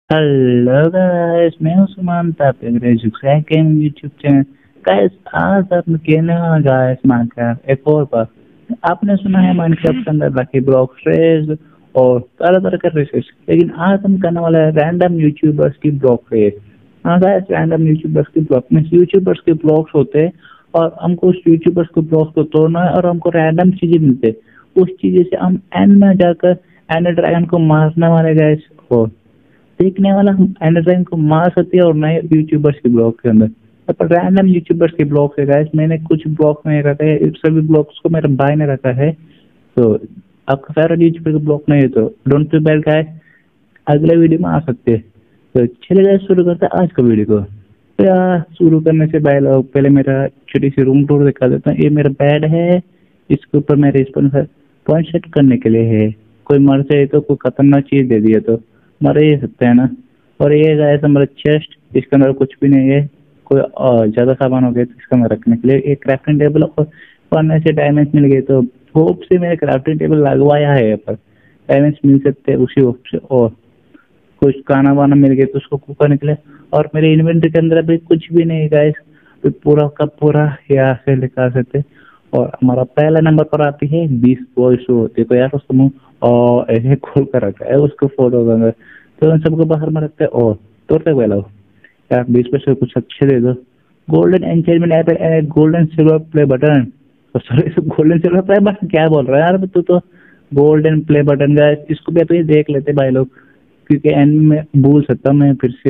Hello guys, मैं हूं सुमंत। आप देख रहे हैं गेम यूट्यूब चैनल। गाइस, आज आपने खेलने वाला गाइस माइनक्राफ्ट एक और बार। आपने सुना है माइनक्राफ्ट के अंदर लकी ब्लॉक रेस और तरह तरह के रेसेस, लेकिन आज हम करने वाला है रैंडम यूट्यूबर्स की ब्लॉक रेस। हाँ गाइस, रैंडम यूट्यूबर्स की ब्लॉक में यूट्यूबर्स के ब्लॉक्स होते हैं और हमको उस यूट्यूबर्स के ब्लॉक्स को तोड़ना है और हमको रैंडम चीजें मिलते हैं। उस चीजें से हम एंड में जाकर एंड ड्रैगन को मारने वाले गाइस। और देखने वाला हम एंडरलाइन को मार सकते हैं और नए यूट्यूबर्स के ब्लॉग के अंदर। पर रैंडम यूट्यूबर्स के ब्लॉग है गाइस, मैंने कुछ ब्लॉग में रखा है, इस सभी ब्लॉग्स को मेरे भाई ने रखा है। तो आपका फेवरेट यूट्यूबर का ब्लॉग नहीं है तो डोंट फील बैड गाइस, अगले वीडियो में आ सकते हैं। तो चलिए गाइस, शुरू करते हैं आज का वीडियो को। तो यार, शुरू करने से पहले मेरा छोटी सी रूम टूर दिखा देता हूँ। ये मेरा बेड है, इसके ऊपर मेरे स्पॉन पॉइंट सेट करने के लिए है। कोई मर जाए तो कोई खतरनाक चीज दे दिया तो मर ही सकते हैं ना। और ये गाइस हमारा चेस्ट, इसके अंदर कुछ भी नहीं है। कोई ज्यादा सामान हो गया तो इसके अंदर रखने के लिए एक क्राफ्टिंग टेबल और पढ़ने से डायमंड्स मिल गए। तो होप से मैंने क्राफ्टिंग टेबल लगवाया है, पर डायमंड्स मिल सकते हैं उसी होप से। और कुछ खाना वाना मिल गया तो उसको कुक करने के लिए। और मेरे इन्वेंटरी के अंदर अभी कुछ भी नहीं गाइस, पूरा का पूरा यहाँ से निकाल सकते। और हमारा पहला नंबर पर आती है 20 वॉइस होती है। तो यार उसको मुंह और ऐसे खोल कर रखा है उसको फोटो के अंदर, तो उन सबको बाहर में रखते हैं। और तोड़ते हुए लाओ यार, 20 कुछ अच्छे दे दो। Golden enchantment apple and golden silver play button. तो sorry, golden silver play button क्या बोल रहा है यार तू तो। गोल्डन प्ले बटन गाइस, इसको भी तो ये देख लेते भाई लोग, क्योंकि एंड में भूल सकता हूँ मैं फिर से।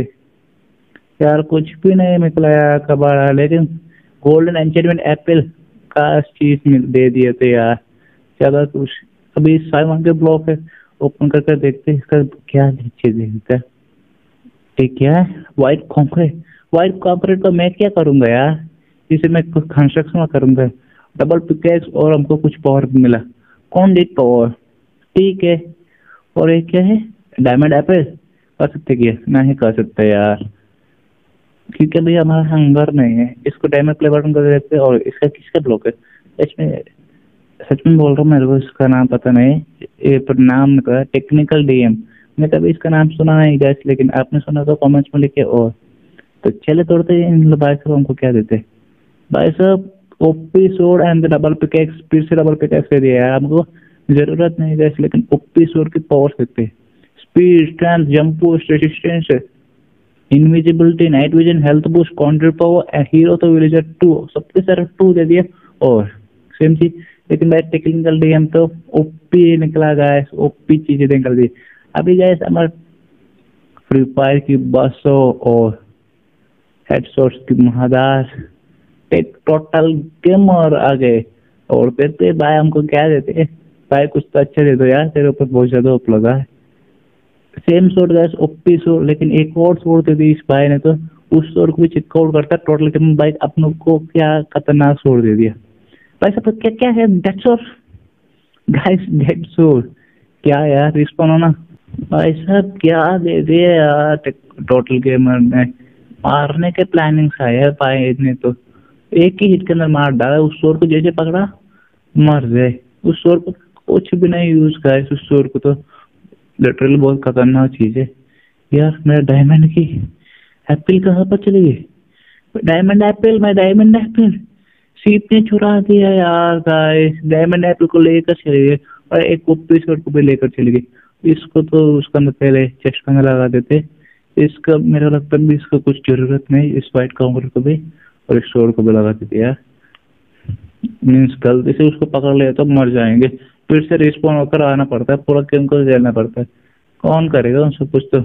यार कुछ भी नहीं निकला यार कबाड़ा, लेकिन गोल्डन एंचेंटमेंट एप्पल का चीज दे दिए थे यार। ज्यादा कुछ अभी 500 ब्लॉक है, ओपन करके देखते हैं इसका क्या चीज देता है। ये क्या है? White concrete. व्हाइट कॉन्क्रीट का मैं क्या करूंगा यार, इसे मैं कुछ कंस्ट्रक्शन करूंगा। डबल पिकेक्स और हमको कुछ पावर मिला। कौन देख पावर? ठीक है। और ये क्या है? Diamond apple. कर सकते क्या? नहीं कर सकते यार, क्योंकि भैया हमारा हंगर नहीं है। इसको डायमंड प्ले बटन कर देते हैं। और इसका किसका ब्लॉक है इसमें? सच में बोल रहा हूँ, मेरे को इसका नाम पता नहीं। ये पर नाम निकला टेक्निकल डीएम। मैं कभी इसका नाम सुना नहीं गैस, लेकिन आपने सुना तो कमेंट्स में लिखे। और तो चले तोड़ते हैं। इन भाई साहब हमको क्या देते? भाई साहब ओपी सोड एंड डबल पिकेक्स, फिर से डबल पिकेक्स दे दिया यार हमको। जरूरत नहीं गैस, लेकिन ओपी सोड की पावर सकते हैं। Speed, strength, jump boost, resistance, invisibility, night vision, health boost, counter power and hero तो विलेजर 2, सबके सारे 2 दे दिया। और सेम चीज, लेकिन भाई टेक्निकल डीएम तो ओपी निकला गाइस, ओपी चीजें निकल दी। अभी गाइस हमारे फ्री फायर की 200 और हेडशॉट्स की महादार टेक टोटल गेमर आ गए। और देते भाई हमको क्या देते? भाई कुछ तो अच्छा दे दो यार, तेरे ऊपर बहुत ज्यादा होप लगा है। Same sword guys, OP sword, लेकिन एक और सोर्ड दे दी इस भाई ने तो उस सोर्ड को भी चिपका आउट करता टोटल के भाई। अपनों को क्या खतरनाक सोर्ड दे दिया भाई साहब। क्या क्या है? Dead sword guys, dead sword. क्या यार, रिस्पॉन होना भाई साहब, क्या दे दिया यार टोटल गेमर ने। मारने के प्लानिंग से आया भाई ने तो एक ही हिट के अंदर मार डाला। उस सोर्ड को जैसे पकड़ा मर गए। उस सोर्ड को कुछ भी नहीं यूज गाइस, उस सोर्ड को तो लिटरली बहुत खतरनाक चीज है यार। मेरा डायमंड की एप्पल कहाँ पर चली गई? डायमंड एप्पल, मैं डायमंड एप्पल सीप ने चुरा दिया यार गाइस। डायमंड एप्पल को लेकर चले गए और एक ओपी शॉट को भी लेकर चले गए। इसको तो उसका अंदर पहले चेस्ट के अंदर लगा देते। इसका मेरा लगता है इसका कुछ जरूरत नहीं, इस वाइट काउंटर को भी और इस शोर को भी लगा देते यार। मीन्स गलती से उसको पकड़ लिया तो मर जाएंगे, फिर से रिस्पॉन होकर आना पड़ता है, पूरा गेम को झेलना पड़ता है। कौन करेगा उन सब कुछ? तो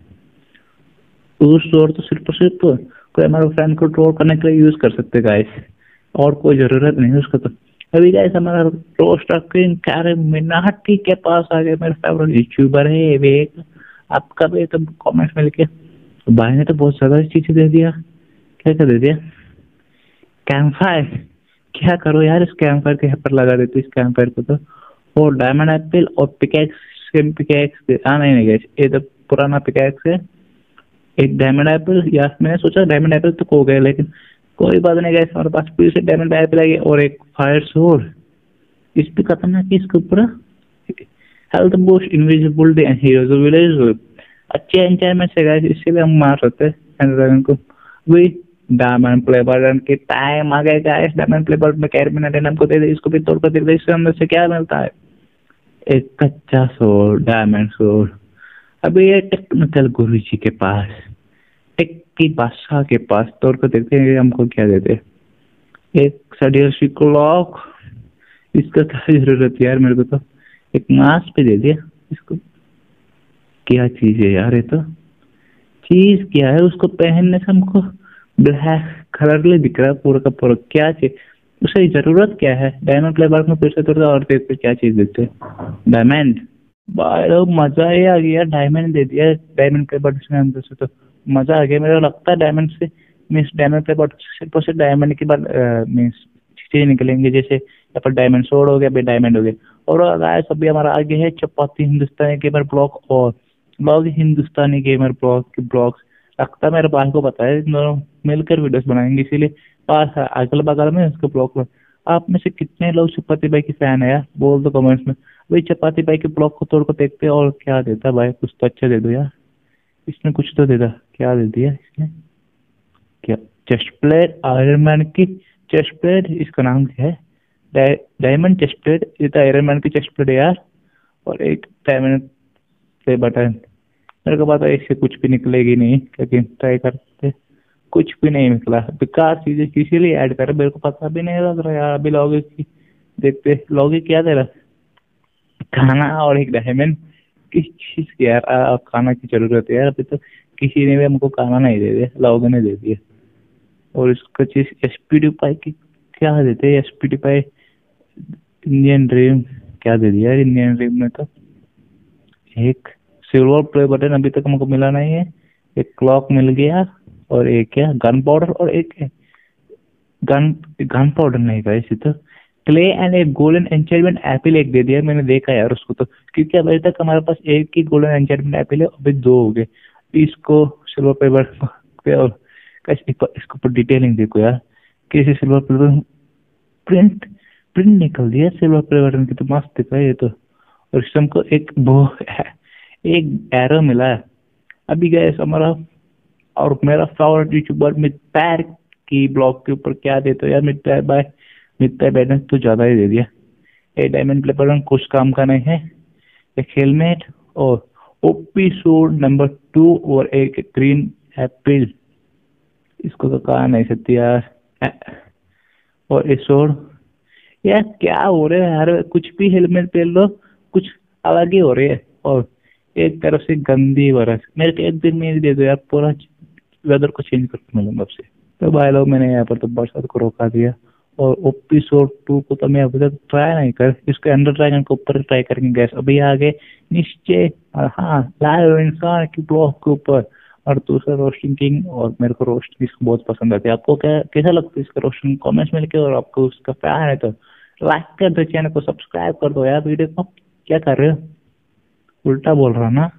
उस शोर तो सिर्फ और सिर्फ कोई हमारे फ्रेंड को ट्रोल करने के लिए यूज कर सकते गाइस, और कोई जरूरत नहीं है उसका। तो अभी गाइस हमारा रोस्टर किंग कैरेमिनाटी के पास आ गए। मेरा फेवरेट यूट्यूबर है ये भी एक। आपका भी तो कमेंट्स में लिखे। भाई ने तो बहुत ज्यादा चीजें दे दिया। क्या क्या दे दिया? कैंपफायर। क्या करो यार, इस कैंपफायर के पर लगा देते इस कैंपफायर को तो। और डायमंड एप्पल और पिकैक्स, सेम पिकैक्स। नहीं नहीं गाइस, ये तो पुराना पिकैक्स है। एक डायमंड एप्पल, या मैंने सोचा डायमंड एप्पल तो खो गए, लेकिन कोई बात नहीं गाइस, हमारे पास फिर से डायमंड एप्पल आई और एक फायर सोर्ड। इस पे खतरनाक है, इसके ऊपर health boost, invisibility and heroes village अच्छे एंचायरमेंट से गाइस, इसीलिए हम मार सकते हैं एंडर ड्रैगन को। वही डायमंड प्ले बटन के टाइम आ गए गाइस। डायमंड प्ले बटन में कैरबिनेट हमको दे दे, इसको भी तोड़ कर दे दे। इससे अंदर से क्या मिलता है? एक कच्चा सोड, डायमंड सोड। अभी ये टेक्निकल गुरुजी के पास, टेक की बादशाह के पास तोड़ कर देखते हैं हमको क्या देते। एक सडियोशी क्लॉक, इसका क्या जरूरत है यार मेरे को तो। एक मास्क पे दे दिया इसको। क्या चीज है यार ये तो, चीज क्या है? उसको पहनने से हमको ब्लैक कलर दिख रहा है पूरा का पूरा। क्या चीज उसे जरूरत क्या है? डायमंड प्ले बार में फिर से तोड़ता और देखते क्या चीज देते। डायमंड भाई लोग, मजा ही आ गया। डायमंड दे दिया डायमंड प्ले बटन से अंदर से, तो मजा आ गया। मेरे को लगता है डायमंड से मीन्स डायमंड प्ले बटन से डायमंड के बाद मीन्स चीजें निकलेंगे। जैसे यहाँ पर डायमंड सोड हो गया, अभी डायमंड हो गया। और गाइस अभी हमारा आगे है चपाती हिंदुस्तानी गेमर ब्लॉग और ब्लॉग हिंदुस्तानी गेमर ब्लॉग के ब्लॉग्स। लगता है मेरे भाई को पता है, दोनों मिलकर वीडियोस बनाएंगे, इसीलिए पास अगल बगल में उसके ब्लॉग में। आप में से कितने लोग चपाती भाई की फैन है यार, बोल दो कमेंट्स में। भाई चपाती भाई के ब्लॉग को तोड़ कर देखते हैं और क्या देता भाई। कुछ तो अच्छा दे दो यार, इसने कुछ तो दे दा। क्या दे दिया इसने? क्या? चेस्ट प्लेट, आयरन मैन की चेस्ट प्लेट। इसका नाम क्या है? Diamond chest plate. ये तो आयरन मैन की चेस्ट प्लेट है यार। और एक डायमंड प्ले बटन। मेरे को पता है इससे कुछ भी निकलेगी नहीं, लेकिन ट्राई करते। कुछ भी नहीं निकला। बेकार चीजें किसी लिए ऐड कर, मेरे को पता भी नहीं लग रहा यार। अभी लॉगिन की देखते, लॉगिन क्या दे रहा? खाना और एक डायमंड। किस चीज की यार खाना की जरूरत है यार? अभी तो किसी ने भी हमको खाना नहीं दे दिया, लॉगिन ने दे दिया। और इसका चीज एसपीडी पाई की क्या देते हैं? एसपीडी पाई इंडियन ड्रीम क्या दे दिया यार? इंडियन ड्रीम में तो एक सिल्वर प्ले बटन अभी तक हमको मिला नहीं है। एक क्लॉक मिल गया और एक क्या गन पाउडर और एक गन गन पाउडर नहीं का इसी तो क्ले एंड एक गोल्डन एंचायरमेंट एपल एक दे दिया। मैंने देखा यार उसको तो, क्योंकि अभी तक हमारे पास एक ही गोल्डन एंचायरमेंट एपल है, अभी दो हो गए। इसको सिल्वर प्ले बटन और इसके ऊपर डिटेलिंग देखो यार, कैसे silver play button print print निकल दिया सिल्वर प्ले बटन की, तो मस्त दिख रहा है ये तो। और इससे हमको एक एक एरो मिला है। अभी गए हमारा और मेरा फेवरेट यूट्यूबर मित्तर की ब्लॉग के ऊपर क्या देते हो यार? मित्तर भाई, मित्तर बैलेंस तो ज्यादा ही दे दिया। एक डायमंड प्ले बटन कुछ काम का नहीं है। एक हेलमेट और ओपी सोड नंबर 2 और एक ग्रीन एप्पल। इसको तो कहा नहीं सकती यार। और एक सोड यार, क्या हो रहा है यार? कुछ भी हेलमेट पहन लो कुछ अलग ही हो रही है। और एक तरफ से गंदी बरस। मेरे को एक दिन में दे दो यार, पूरा वेदर को चेंज करके मिलूंगा आपसे। तो भाई लोग मैंने यहाँ पर तो बरसात को रोका दिया। और एपिसोड 2 को तो मैं अभी तक ट्राई नहीं कर, इसके अंडर ड्रैगन के ऊपर ट्राई करेंगे गैस। अभी आगे निश्चय और हाँ लाइव इंसान की ब्लॉग के ऊपर और दूसरा रोस्टिंग किंग। और मेरे को रोस्टिंग इसको बहुत पसंद आती है। आपको क्या कैसा लगता है इसका रोस्टिंग? कमेंट्स में लिखे। और आपको उसका फैन है तो लाइक कर दो, चैनल को सब्सक्राइब कर दो यार। वीडियो को क्या कर रहे हो? उल्टा बोल रहा ना।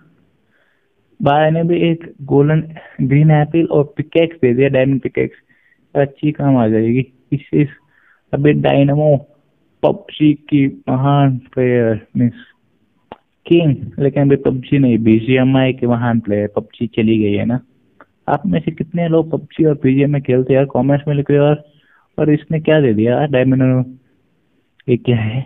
भाई ने भी एक गोल्डन ग्रीन एप्पल और पिकेक्स दे दिया, डायमंड पिकेक्स। अच्छी काम आ जाएगी इससे। अभी डायनामो पबजी की महान प्लेयर मीन्स किंग, लेकिन अभी पबजी नहीं बीजीएमआई के महान प्लेयर। पबजी चली गई है ना। आप में से कितने लोग पबजी और बीजीएम में खेलते यार? कमेंट्स में लिखो यार। और इसने क्या दे दिया डायमंड? ये क्या है?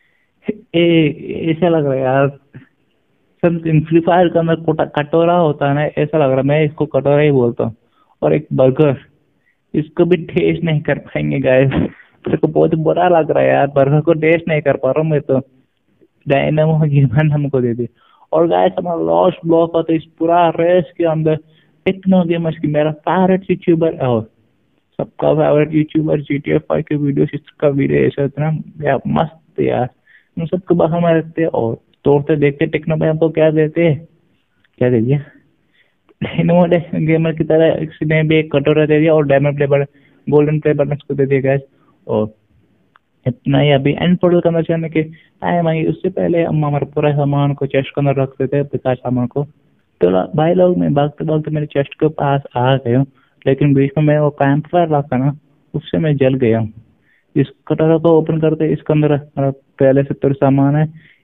ऐसा लग रहा है यार समथिंग फ्री फायर का अंदर कटोरा होता है ना, ऐसा लग रहा है। मैं इसको कटोरा ही बोलता हूँ। और एक बर्गर, इसको भी टेस्ट नहीं कर पाएंगे गाइस। मेरे को बहुत बुरा लग रहा है यार, बर्गर को टेस्ट नहीं कर पा रहा हूँ मैं तो। डायनामो गेमर हमको दे दी। और गाइस हमारा लास्ट ब्लॉक था, तो इस पूरा रेस के अंदर टेक्नो गेमर्स की मेरा फेवरेट यूट्यूबर और सबका फेवरेट यूट्यूबर GTA 5 के वीडियो, इसका वीडियो ऐसा इतना यार मस्त यार। हम सबको बाहर में रखते हैं और तोड़ते देखते टेक्नो भाई हमको क्या देते हैं। क्या दे दिया? डायनामो गेमर की तरह इसने भी एक कटोरा दे दिया और diamond play button golden play button को दे दिया गाइस। और इतना ही। अभी एंड पोर्टल करना चाहने के टाइम आई, उससे पहले हम हमारे पूरा सामान को चेस्ट के अंदर रख देते हैं, बेकार सामान को। तो भाई लोग मैं भागते भागते मेरे चेस्ट के पास आ गया हूँ, लेकिन बीच में मैं वो कैंप फायर रखा ना, उससे मैं जल गया हूँ। इस कटोरा को ओपन करते इसके अंदर हमारा पहले से तो सामान है।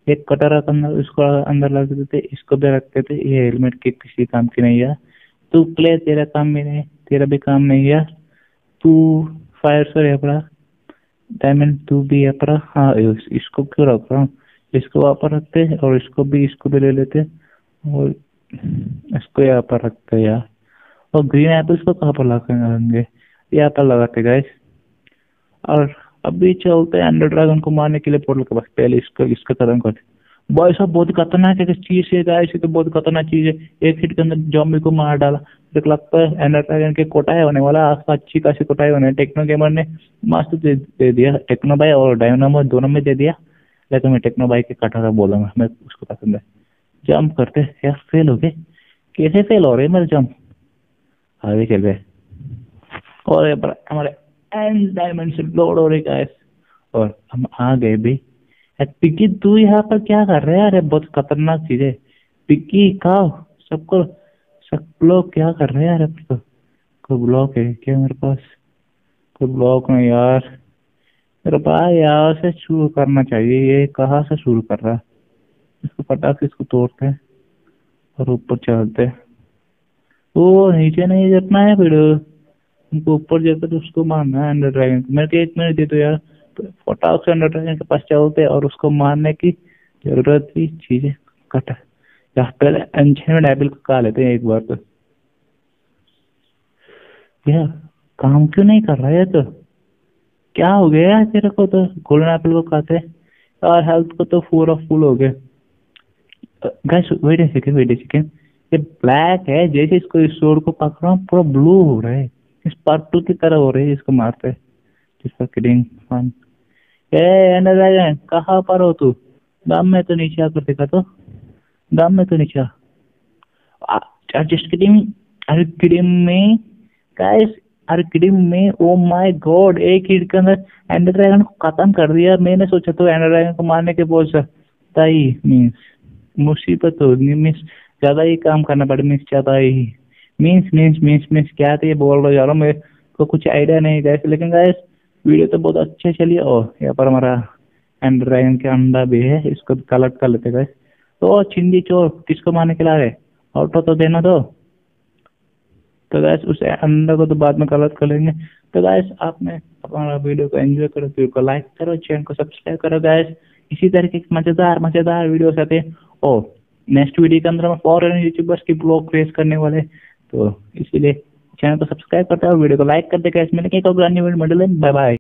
एक कटोरा के अंदर इसको अंदर रख देते, इसको भी रखते थे। ये हेलमेट के किसी काम की नहीं यार। तू प्ले तेरा काम भी नहीं, तेरा भी काम नहीं यार। तू फायर से है पड़ा डायमंड, तू भी है पड़ा। हाँ इसको क्यों रख रहा हूँ, इसको वहाँ पर रखते और इसको भी ले लेते और इसको यहाँ पर रखते यार। और ग्रीन एप्पल्स को कहाँ पर लगाएंगे, यहाँ पर लगाते गाइस। और अभी चलते हैं एंडर ड्रैगन को मारने के लिए पोर्टल के पास। पहले इसको इसका खत्म करते। भाई साहब बहुत खतरनाक है चीज है गाइस, ये तो बहुत खतरनाक चीज है। एक हिट के अंदर जॉम्बी को मार डाला। मुझे लगता है एंडर ड्रैगन के कोटाई होने वाला, अच्छी खासी कोटाई होने। टेक्नो गेमर ने मस्त दे दिया, टेक्नो भाई और डायनामो दोनों में दे दिया। लेकिन मैं टेक्नो भाई के कटोरा बोलूंगा, मैं उसको पसंद है। जंप करते यार, फेल हो गए। कैसे फेल हो रहे मेरे जंप, आगे चल गए। और हमारे एंड डायमंड से लोड हो रही गाइस, और हम आ गए भी। पिक्की तू यहाँ पर क्या कर रहे हैं यार, बहुत खतरनाक चीज है। पिक्की खाओ सबको, सब लोग क्या कर रहे हैं यार। कोई ब्लॉक है क्या मेरे पास, कोई ब्लॉक नहीं यार मेरे पास। यहाँ से शुरू करना चाहिए, ये कहाँ से शुरू कर रहा है। इसको फटाक से इसको तोड़ते हैं और ऊपर चलते हैं। वो नीचे नहीं गिरना है, फिर उनको ऊपर जाकर तो उसको मारना है अंडर ड्रैगन को। मेरे को 1 मिनट दे दो यार, फटाक से अंडर ड्रैगन के पास चलते और उसको मारने की जरूरत ही चीजें कट या पहले एन्चेंटमेंट एपल को खा लेते हैं एक बार। तो यार काम क्यों नहीं कर रहा है, तो क्या हो गया यार तेरे को। तो गोल्डन एप्पल को खाते और हेल्थ को तो पूरा फुल हो गया। गाइस वेट ए सेकंड, ये ब्लैक है। जैसे इसको इस sword को पकड़ रहा हूँ पूरा ब्लू हो रहा है, इस पर्पल की तरह हो रही है इसको मारते। जिसका किडिंग फन। ए एंडर ड्रैगन कहाँ पर हो तू, दाम में तो नीचे आकर देखा तो, दाम में तो नीचे जस्ट किडिंग। अरे किडिंग में गाइस, अरे किडिंग में। ओ माय गॉड, एक हिट के अंदर एंडर ड्रैगन को खत्म कर दिया। मैंने सोचा तो एंडर ड्रैगन को मारने के बहुत सकता ही मीन्स मुसीबत हो मीन्स ज्यादा ही काम करना पड़े मीन्स ज्यादा ही मीन्स क्या थे बोल रहे जा रहा हूँ, मेरे को कुछ आइडिया नहीं गाइस। लेकिन गाइस वीडियो तो बहुत अच्छे चली। और यहाँ पर हमारा एंडर ड्रैगन के अंडा भी है, इसको भी कलेक्ट कर लेते गाइस। तो चिंदी चोर किसको मारने के ला रहे, ऑटो तो देना दो। तो गाइस उस अंडा को तो बाद में कलेक्ट कर लेंगे। तो गाइस आपने हमारा वीडियो को एंजॉय करो, वीडियो को लाइक करो, चैनल को सब्सक्राइब करो गाइस। इसी तरीके के मजेदार वीडियो आते हैं। और नेक्स्ट वीडियो के अंदर हम फॉरेन यूट्यूबर्स की ब्लॉग क्रिएट करने वाले, तो इसीलिए चैनल को सब्सक्राइब करते हैं और वीडियो को लाइक करते हैं। मिलेंगे एक और न्यू वीडियो में। Bye bye.